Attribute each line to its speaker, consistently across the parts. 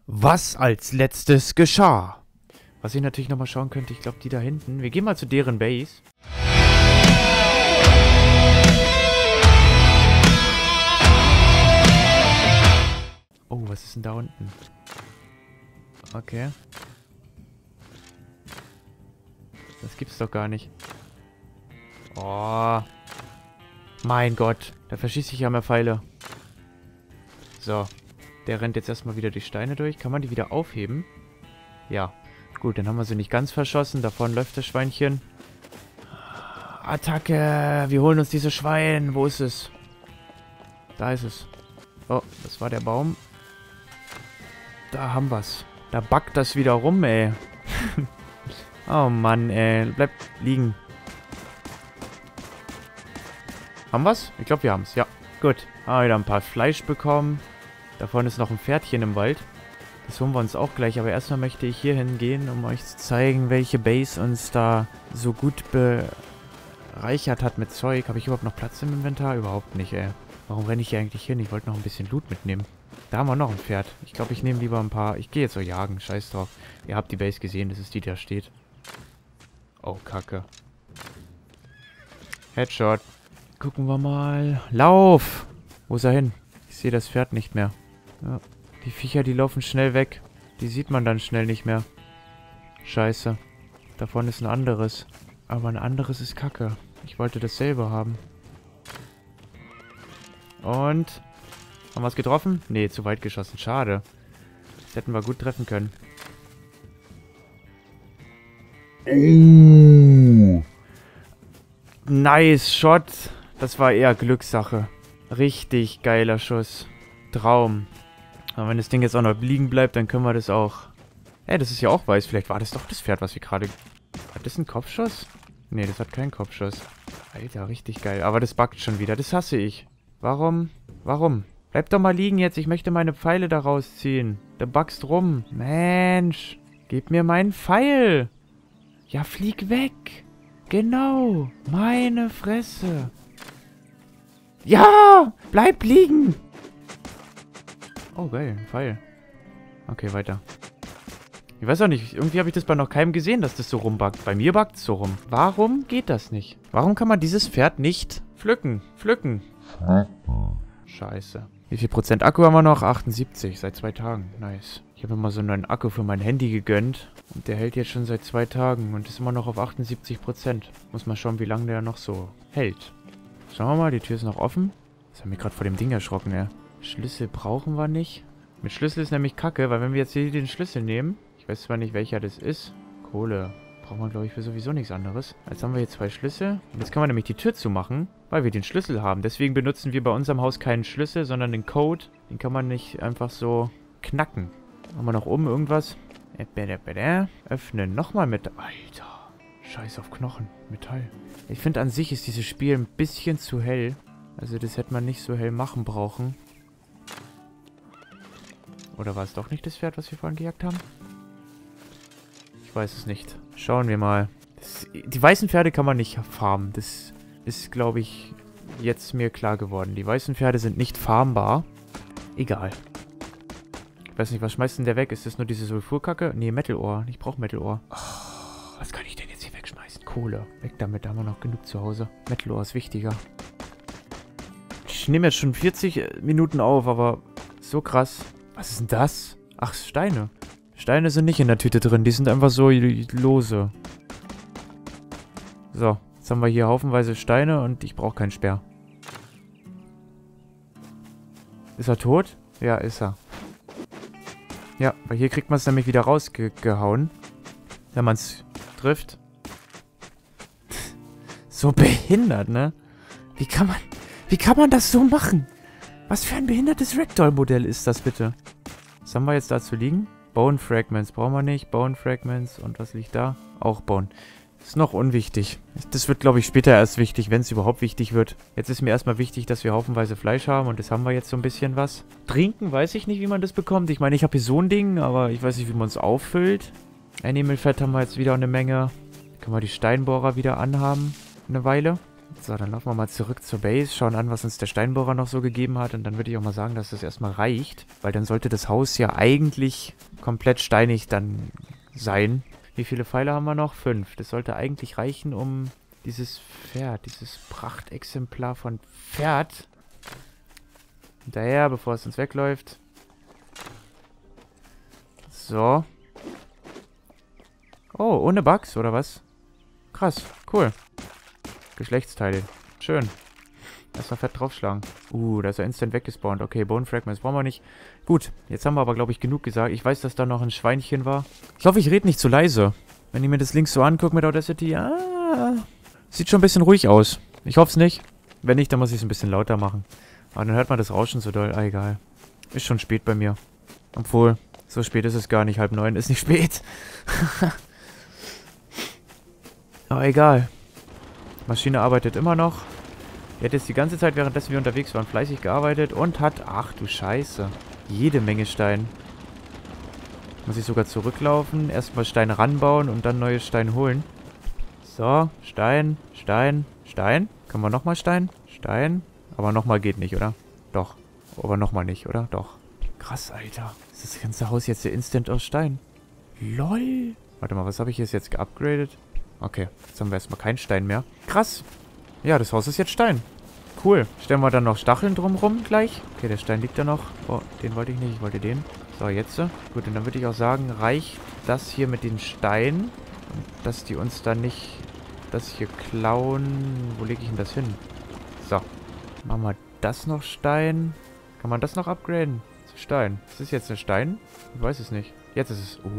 Speaker 1: Was als letztes geschah. Was ich natürlich nochmal schauen könnte, ich glaube die da hinten. Wir gehen mal zu deren Base. Oh, was ist denn da unten? Okay. Das gibt's doch gar nicht. Oh. Mein Gott. Da verschieße ich ja mehr Pfeile. So. Der rennt jetzt erstmal wieder die Steine durch. Kann man die wieder aufheben? Ja. Gut, dann haben wir sie nicht ganz verschossen. Da vorne läuft das Schweinchen. Attacke! Wir holen uns dieses Schwein. Wo ist es? Da ist es. Oh, das war der Baum. Da haben wir's. Da backt das wieder rum, ey. Oh Mann, ey. Bleibt liegen. Haben wir's? Ich glaube, wir haben's. Ja, gut. Haben wir wieder ein paar Fleisch bekommen. Da vorne ist noch ein Pferdchen im Wald. Das holen wir uns auch gleich. Aber erstmal möchte ich hier hingehen, um euch zu zeigen, welche Base uns da so gut bereichert hat mit Zeug. Habe ich überhaupt noch Platz im Inventar? Überhaupt nicht, ey. Warum renne ich hier eigentlich hin? Ich wollte noch ein bisschen Loot mitnehmen. Da haben wir noch ein Pferd. Ich glaube, ich nehme lieber ein paar... Ich gehe jetzt so jagen. Scheiß drauf. Ihr habt die Base gesehen. Das ist die, die da steht. Oh, Kacke. Headshot. Gucken wir mal. Lauf! Wo ist er hin? Ich sehe das Pferd nicht mehr. Ja. Die Viecher, die laufen schnell weg. Die sieht man dann schnell nicht mehr. Scheiße. Davon ist ein anderes. Aber ein anderes ist Kacke. Ich wollte dasselbe haben. Und... Haben wir es getroffen? Nee, zu weit geschossen. Schade. Das hätten wir gut treffen können. Nice Shot. Das war eher Glückssache. Richtig geiler Schuss. Traum. Aber wenn das Ding jetzt auch noch liegen bleibt, dann können wir das auch... Ey, das ist ja auch weiß. Vielleicht war das doch das Pferd, was wir gerade... Hat das einen Kopfschuss? Nee, das hat keinen Kopfschuss. Alter, richtig geil. Aber das buggt schon wieder. Das hasse ich. Warum? Warum? Bleib doch mal liegen jetzt. Ich möchte meine Pfeile da rausziehen. Du buggst rum. Mensch. Gib mir meinen Pfeil. Ja, flieg weg. Genau. Meine Fresse. Ja! Bleib liegen! Oh, geil. Ein Pfeil. Okay, weiter. Ich weiß auch nicht. Irgendwie habe ich das bei noch keinem gesehen, dass das so rumbuggt. Bei mir buggt es so rum. Warum geht das nicht? Warum kann man dieses Pferd nicht pflücken? Pflücken. Scheiße. Wie viel Prozent Akku haben wir noch? 78. Seit 2 Tagen. Nice. Ich habe mir mal so einen neuen Akku für mein Handy gegönnt. Und der hält jetzt schon seit 2 Tagen. Und ist immer noch auf 78%. Muss mal schauen, wie lange der noch so hält. Schauen wir mal, die Tür ist noch offen. Das hat mich gerade vor dem Ding erschrocken, ey. Schlüssel brauchen wir nicht. Mit Schlüssel ist nämlich kacke, weil wenn wir jetzt hier den Schlüssel nehmen, ich weiß zwar nicht, welcher das ist. Kohle. Braucht man, glaube ich, für sowieso nichts anderes. Jetzt haben wir hier 2 Schlüssel. Und jetzt können wir nämlich die Tür zumachen, weil wir den Schlüssel haben. Deswegen benutzen wir bei unserem Haus keinen Schlüssel, sondern den Code. Den kann man nicht einfach so knacken. Haben wir noch oben irgendwas? Öffnen. Nochmal mit... Alter. Scheiß auf Knochen. Metall. Ich finde, an sich ist dieses Spiel ein bisschen zu hell. Also das hätte man nicht so hell machen brauchen. Oder war es doch nicht das Pferd, was wir vorhin gejagt haben? Ich weiß es nicht. Schauen wir mal. Die weißen Pferde kann man nicht farmen. Das ist, glaube ich, jetzt mir klar geworden. Die weißen Pferde sind nicht farmbar. Egal. Ich weiß nicht, was schmeißt denn der weg? Ist das nur diese Sulfurkacke? Nee, Metal-Ohr. Ich brauche Metal-Ohr. Oh, was kann ich denn jetzt hier wegschmeißen? Kohle. Weg damit, da haben wir noch genug zu Hause. Metal-Ohr ist wichtiger. Ich nehme jetzt schon 40 Minuten auf, aber so krass. Was ist denn das? Ach, Steine. Steine sind nicht in der Tüte drin. Die sind einfach so lose. So, jetzt haben wir hier haufenweise Steine und ich brauche keinen Speer. Ist er tot? Ja, ist er. Ja, weil hier kriegt man es nämlich wieder rausgehauen. Wenn man es trifft. So behindert, ne? Wie kann man das so machen? Was für ein behindertes Ragdoll-Modell ist das bitte? Was haben wir jetzt dazu liegen? Bone Fragments brauchen wir nicht. Bone Fragments. Und was liegt da? Auch Bone. Ist noch unwichtig. Das wird, glaube ich, später erst wichtig, wenn es überhaupt wichtig wird. Jetzt ist mir erstmal wichtig, dass wir haufenweise Fleisch haben. Und das haben wir jetzt so ein bisschen was. Trinken weiß ich nicht, wie man das bekommt. Ich meine, ich habe hier so ein Ding, aber ich weiß nicht, wie man es auffüllt. Animal Fett haben wir jetzt wieder eine Menge. Können wir die Steinbohrer wieder anhaben. Eine Weile. So, dann laufen wir mal zurück zur Base, schauen an, was uns der Steinbohrer noch so gegeben hat. Und dann würde ich auch mal sagen, dass das erstmal reicht. Weil dann sollte das Haus ja eigentlich komplett steinig dann sein. Wie viele Pfeile haben wir noch? 5. Das sollte eigentlich reichen, um dieses Pferd, dieses Prachtexemplar von Pferd hinterher, bevor es uns wegläuft. So. Oh, ohne Bugs, oder was? Krass, cool. Geschlechtsteile. Schön. Erstmal fett draufschlagen. Da ist er instant weggespawnt. Okay, Bone Fragments brauchen wir nicht. Gut, jetzt haben wir aber, glaube ich, genug gesagt. Ich weiß, dass da noch ein Schweinchen war. Ich hoffe, ich rede nicht zu leise. Wenn ich mir das links so angucke mit Audacity, sieht schon ein bisschen ruhig aus. Ich hoffe es nicht. Wenn nicht, dann muss ich es ein bisschen lauter machen. Aber dann hört man das Rauschen so doll. Egal. Ist schon spät bei mir. Obwohl, so spät ist es gar nicht. 8:30 ist nicht spät. Aber egal. Maschine arbeitet immer noch. Die hat jetzt die ganze Zeit, währenddessen wir unterwegs waren, fleißig gearbeitet und hat, ach du Scheiße, jede Menge Stein. Muss ich sogar zurücklaufen, erstmal Stein ranbauen und dann neue Stein holen. So, Stein, Stein, Stein. Können wir nochmal Stein? Stein. Aber nochmal geht nicht, oder? Doch. Aber nochmal nicht, oder? Doch. Krass, Alter. Ist das ganze Haus jetzt der Instant aus Stein? LOL. Warte mal, was habe ich jetzt geupgradet? Okay, jetzt haben wir erstmal keinen Stein mehr. Krass. Ja, das Haus ist jetzt Stein. Cool. Stellen wir dann noch Stacheln drumrum gleich. Okay, der Stein liegt da noch. Oh, den wollte ich nicht. Ich wollte den. So, jetzt. Gut, und dann würde ich auch sagen, reicht das hier mit den Steinen. Und dass die uns dann nicht das hier klauen. Wo lege ich denn das hin? So. Machen wir das noch Stein. Kann man das noch upgraden? Zu Stein. Ist das jetzt ein Stein? Ich weiß es nicht. Jetzt ist es.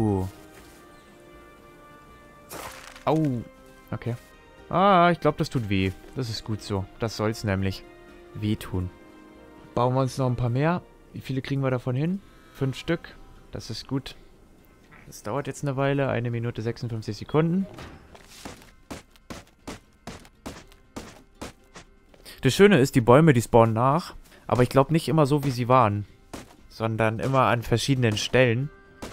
Speaker 1: Au. Okay. Ich glaube, das tut weh. Das ist gut so. Das soll es nämlich wehtun. Bauen wir uns noch ein paar mehr. Wie viele kriegen wir davon hin? 5 Stück. Das ist gut. Das dauert jetzt eine Weile. 1 Minute 56 Sekunden. Das Schöne ist, die Bäume, die spawnen nach. Aber ich glaube nicht immer so, wie sie waren. Sondern immer an verschiedenen Stellen.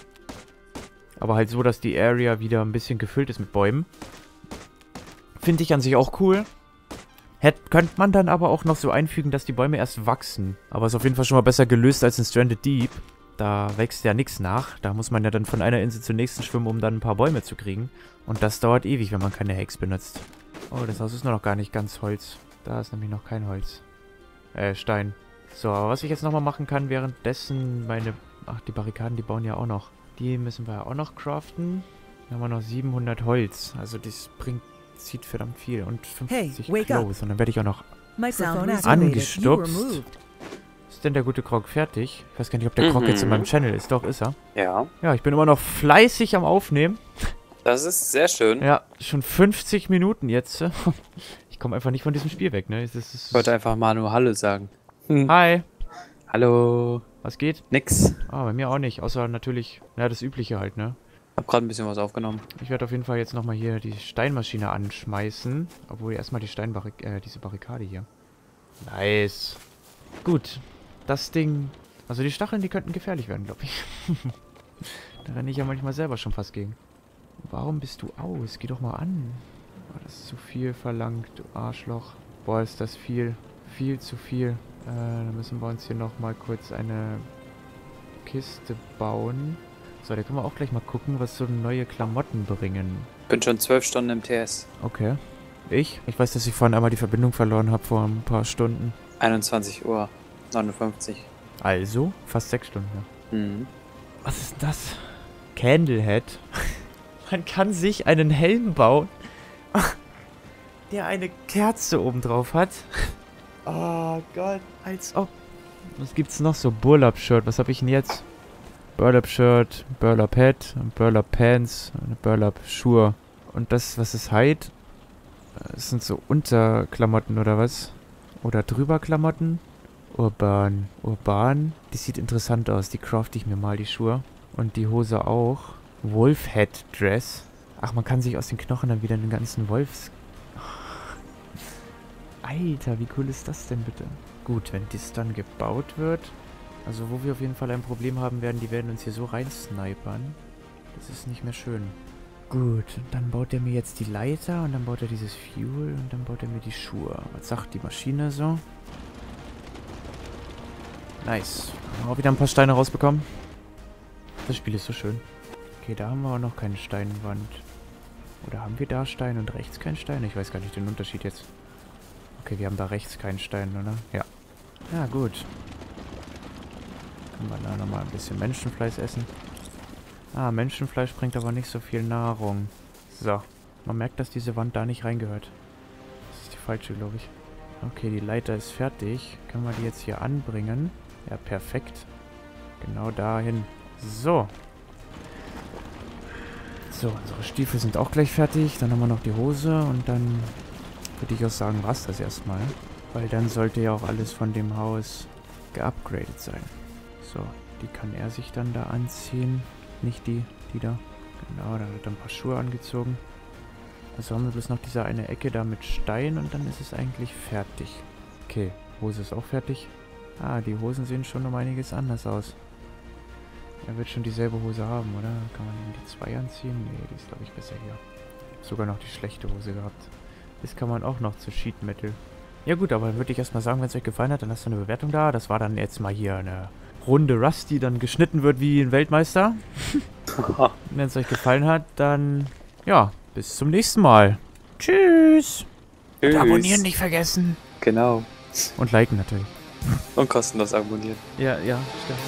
Speaker 1: Aber halt so, dass die Area wieder ein bisschen gefüllt ist mit Bäumen. Finde ich an sich auch cool. Könnte man dann aber auch noch so einfügen, dass die Bäume erst wachsen. Aber ist auf jeden Fall schon mal besser gelöst als in Stranded Deep. Da wächst ja nichts nach. Da muss man ja dann von einer Insel zur nächsten schwimmen, um dann ein paar Bäume zu kriegen. Und das dauert ewig, wenn man keine Hacks benutzt. Oh, das Haus ist nur noch gar nicht ganz Holz. Da ist nämlich noch kein Holz. Stein. So, aber was ich jetzt nochmal machen kann, währenddessen meine... Ach, die Barrikaden, die bauen ja auch noch. Die müssen wir ja auch noch craften. Dann haben wir noch 700 Holz. Also das zieht verdammt viel. Und 50 Clothes. Und dann werde ich auch noch angestupst. Ist denn der gute Krog fertig? Ich weiß gar nicht, ob der Krog jetzt in meinem Channel ist. Doch, ist er.
Speaker 2: Ja.
Speaker 1: Ja, ich bin immer noch fleißig am Aufnehmen.
Speaker 2: Das ist sehr schön.
Speaker 1: Ja, schon 50 Minuten jetzt. Ich komme einfach nicht von diesem Spiel weg, ne?
Speaker 2: Ich wollte einfach mal nur Hallo sagen.
Speaker 1: Hi.
Speaker 2: Hallo.
Speaker 1: Was geht?
Speaker 2: Nix.
Speaker 1: Bei mir auch nicht. Außer natürlich, ja, das Übliche halt, ne?
Speaker 2: Hab gerade ein bisschen was aufgenommen.
Speaker 1: Ich werde auf jeden Fall jetzt nochmal hier die Steinmaschine anschmeißen. Obwohl erstmal die diese Barrikade hier. Nice. Gut. Das Ding... Also die Stacheln, die könnten gefährlich werden, glaube ich. Da renne ich ja manchmal selber schon fast gegen. Warum bist du aus? Geh doch mal an. Oh, das ist zu viel verlangt, du Arschloch. Boah, ist das viel. Viel zu viel. Dann müssen wir uns hier nochmal kurz eine Kiste bauen. So, da können wir auch gleich mal gucken, was so neue Klamotten bringen.
Speaker 2: Bin schon 12 Stunden im TS.
Speaker 1: Okay. Ich? Ich weiß, dass ich vorhin einmal die Verbindung verloren habe vor ein paar Stunden.
Speaker 2: 21:59 Uhr.
Speaker 1: Also? Fast 6 Stunden, ja.
Speaker 2: Mhm.
Speaker 1: Was ist das? Candlehead. Man kann sich einen Helm bauen, der eine Kerze oben drauf hat. Oh Gott, als ob. Was gibt's noch so? Burlap-Shirt. Was habe ich denn jetzt? Burlap-Shirt, Burlap-Hat, Burlap-Pants, Burlap-Schuhe. Und das, was ist Hide? Das sind so Unterklamotten oder was? Oder Drüberklamotten? Urban. Urban. Die sieht interessant aus. Die crafte ich mir mal, die Schuhe. Und die Hose auch. Wolf-Head-Dress. Ach, man kann sich aus den Knochen dann wieder einen ganzen Wolfs... Alter, wie cool ist das denn bitte? Gut, wenn das dann gebaut wird. Also wo wir auf jeden Fall ein Problem haben werden, die werden uns hier so rein snipern. Das ist nicht mehr schön. Gut, und dann baut er mir jetzt die Leiter und dann baut er dieses Fuel und dann baut er mir die Schuhe. Was sagt die Maschine so? Nice. Haben wir auch wieder ein paar Steine rausbekommen. Das Spiel ist so schön. Okay, da haben wir auch noch keine Steinwand. Oder haben wir da Stein und rechts keinen Stein? Ich weiß gar nicht den Unterschied jetzt. Okay, wir haben da rechts keinen Stein, oder? Ja. Ja, gut. Können wir da nochmal ein bisschen Menschenfleisch essen. Ah, Menschenfleisch bringt aber nicht so viel Nahrung. So. Man merkt, dass diese Wand da nicht reingehört. Das ist die falsche, glaube ich. Okay, die Leiter ist fertig. Können wir die jetzt hier anbringen? Ja, perfekt. Genau dahin. So. So, unsere Stiefel sind auch gleich fertig. Dann haben wir noch die Hose und dann würde ich auch sagen, war es das erstmal. Weil dann sollte ja auch alles von dem Haus geupgradet sein. So, die kann er sich dann da anziehen. Nicht die da. Genau, da wird dann ein paar Schuhe angezogen. Also haben wir bloß noch diese eine Ecke da mit Stein und dann ist es eigentlich fertig. Okay, Hose ist auch fertig. Ah, die Hosen sehen schon um einiges anders aus. Er wird schon dieselbe Hose haben, oder? Kann man ihm die 2 anziehen? Nee, die ist glaube ich besser hier. Sogar noch die schlechte Hose gehabt. Das kann man auch noch zu Sheet Metal. Ja gut, aber dann würde ich erstmal sagen, wenn es euch gefallen hat, dann lasst eine Bewertung da. Das war dann jetzt mal hier eine Runde Rust, die dann geschnitten wird wie ein Weltmeister. Wenn es euch gefallen hat, dann ja, bis zum nächsten Mal. Tschüss. Und abonnieren nicht vergessen.
Speaker 2: Genau.
Speaker 1: Und liken natürlich.
Speaker 2: Und kostenlos abonnieren.
Speaker 1: Ja, stimmt.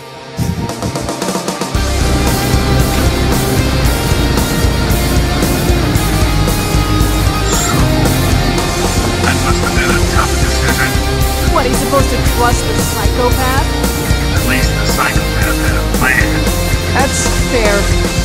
Speaker 3: What, he's supposed to trust the psychopath?
Speaker 4: At least the psychopath had a plan.
Speaker 3: That's fair.